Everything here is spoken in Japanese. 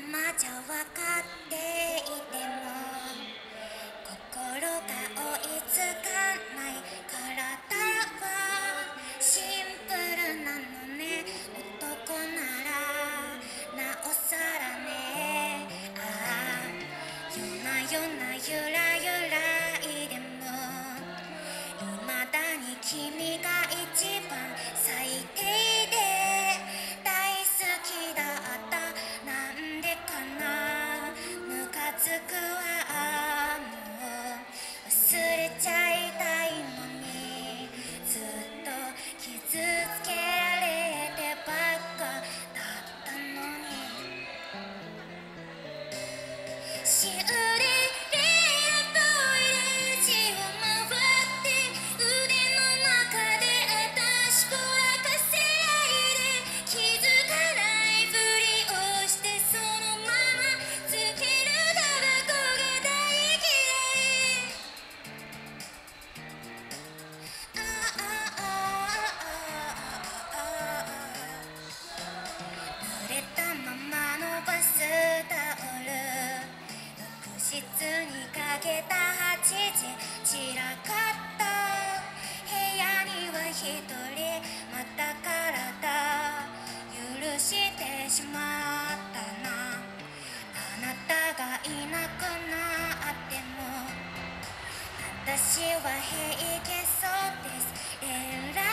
まじゃわかっていても心が追いつかない体はシンプルなのね。男ならなおさらね。ああ夜な夜なゆらゆらいでも未だに君が一番最低で大好きだった。なんでかなムカつくわ。もう忘れちゃいたいのにずっと傷つけられてばっかだったのに。しうれれトイレ血を回って腕の中で私と明かせないで気づかないふりをしてそのままつけるタバコが大嫌い。あああああ濡れたままのバスタオル浴室にかけた8時散らかった部屋には一人また体許してしまったな。あなたがいなくなっても私は平気そうです。